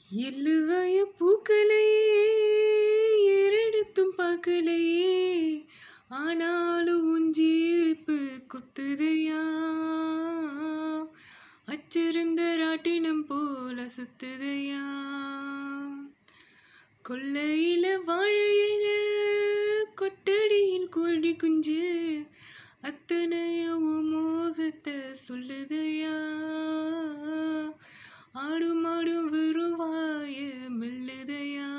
எள்ளுவாய பூக்களையே ஏறெடுத்தும் பார்க்கலையே, ஆனாலும் உஞ்சீரிப்பு குத்துதையா, அச்சிருந்த ராட்டினம் போல சுத்துதையா. கொள்ளையில வாழையில கொட்டடியில் கோழி குஞ்சு, அத்தனையும் மோகத்தை சொல்லுதையா. ஆடும் ஆடும் விருவாய மெல்லுதையா.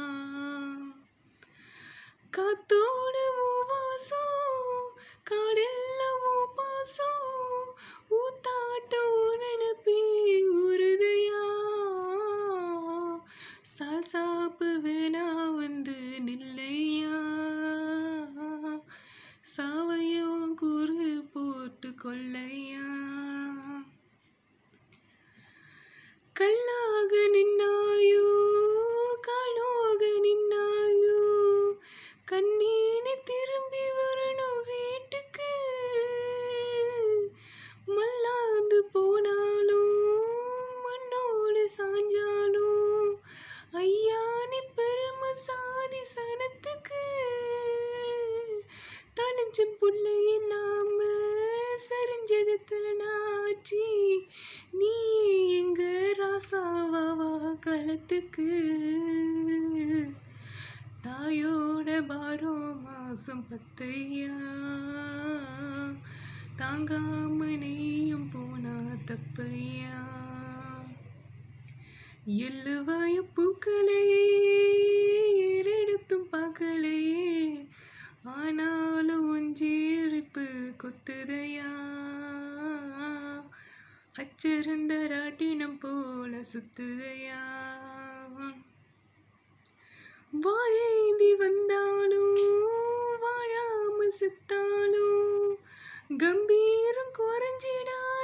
காத்தோடு வாசம் காடெல்லாம் பாசம், ஊத்தாட்டம் நினைப்பி உறுதையா. சால் சாப்பு வேணா வந்து நில்லையா, சாவையும் கூறு போட்டு கொள்ளையா. கல்லாக நின்னாயோ காலோக நின்னாயோ, கண்ணீனி திரும்பி வரணும் வீட்டுக்கு. மல்லாந்து போனாலும் மண்ணோடு சாஞ்சாலும், ஐயா நீ பெருமை சாதி சனத்துக்கு. தனிச்சும் புள்ளைய நாம சரிஞ்சது திருநாச்சி, நீ எங்க ராசாவா களத்துக்கு. தாயோட பாரோ மாசம் பத்தையா, தாங்காம நீயும் போனா தப்பையா. எள்ளுவாய பூக்களையே ஏறெடுத்தும் பார்க்கலையே, ஆனாலும் உஞ்சீரிப்பு கொத்துதையா, அச்சிருந்த ராட்டினம் போல சுத்துதையா. வாழேந்தி வந்தாலும் வாழாம செத்தாலும், கம்பீரம் குறைஞ்சிடா